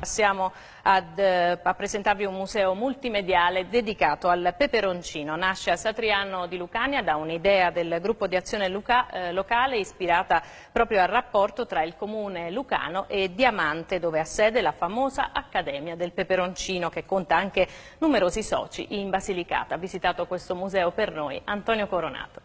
Passiamo a presentarvi un museo multimediale dedicato al peperoncino. Nasce a Satriano di Lucania da un'idea del gruppo di azione locale ispirata proprio al rapporto tra il comune lucano e Diamante, dove ha sede la famosa Accademia del Peperoncino, che conta anche numerosi soci in Basilicata. Ha visitato questo museo per noi Antonio Coronato.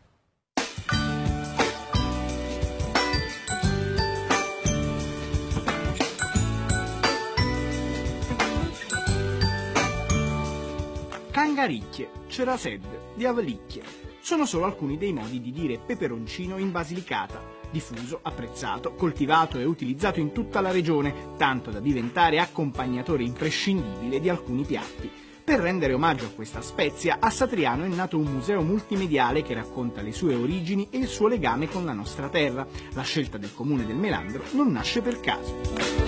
Cangaricchie, cerased, diavalicchie. Sono solo alcuni dei modi di dire peperoncino in Basilicata, diffuso, apprezzato, coltivato e utilizzato in tutta la regione, tanto da diventare accompagnatore imprescindibile di alcuni piatti. Per rendere omaggio a questa spezia, a Satriano è nato un museo multimediale che racconta le sue origini e il suo legame con la nostra terra. La scelta del comune del Melandro non nasce per caso.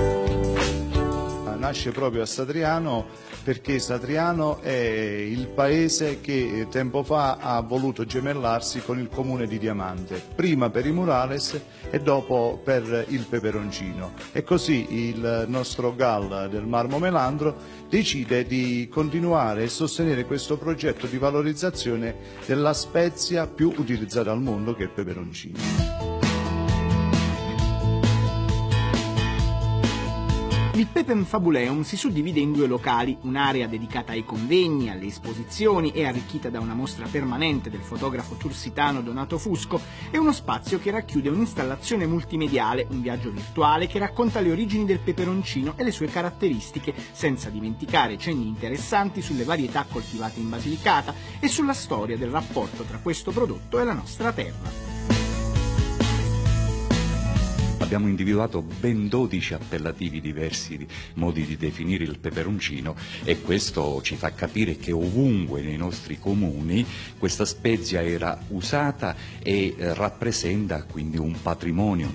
Nasce proprio a Satriano perché Satriano è il paese che tempo fa ha voluto gemellarsi con il comune di Diamante, prima per i murales e dopo per il peperoncino. E così il nostro GAL del Marmo Melandro decide di continuare e sostenere questo progetto di valorizzazione della spezia più utilizzata al mondo, che è il peperoncino. Il Pepem Fabuleum si suddivide in due locali, un'area dedicata ai convegni, alle esposizioni e arricchita da una mostra permanente del fotografo tursitano Donato Fusco e uno spazio che racchiude un'installazione multimediale, un viaggio virtuale che racconta le origini del peperoncino e le sue caratteristiche, senza dimenticare cenni interessanti sulle varietà coltivate in Basilicata e sulla storia del rapporto tra questo prodotto e la nostra terra. Abbiamo individuato ben 12 appellativi diversi, modi di definire il peperoncino, e questo ci fa capire che ovunque nei nostri comuni questa spezia era usata e rappresenta quindi un patrimonio.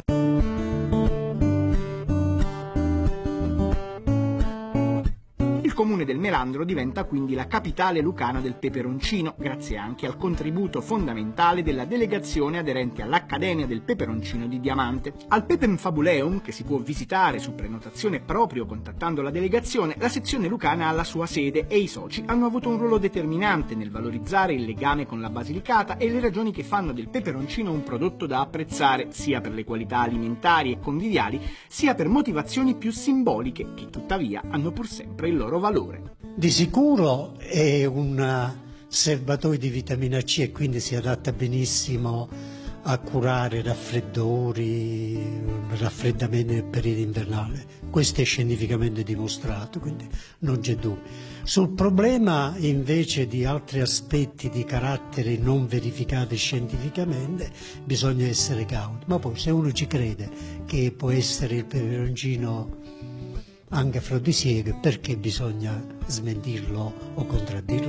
Il comune del Melandro diventa quindi la capitale lucana del peperoncino, grazie anche al contributo fondamentale della delegazione aderente all'Accademia del Peperoncino di Diamante. Al Pepem Fabuleum, che si può visitare su prenotazione proprio contattando la delegazione, la sezione lucana ha la sua sede e i soci hanno avuto un ruolo determinante nel valorizzare il legame con la Basilicata e le ragioni che fanno del peperoncino un prodotto da apprezzare, sia per le qualità alimentari e conviviali, sia per motivazioni più simboliche, che tuttavia hanno pur sempre il loro valore. Di sicuro è un serbatoio di vitamina C e quindi si adatta benissimo a curare raffreddori, raffreddamenti nel periodo invernale. Questo è scientificamente dimostrato, quindi non c'è dubbio. Sul problema invece di altri aspetti di carattere non verificati scientificamente bisogna essere cauti, ma poi se uno ci crede che può essere il peperoncino anche afrodisiaco, perché bisogna smentirlo o contraddirlo?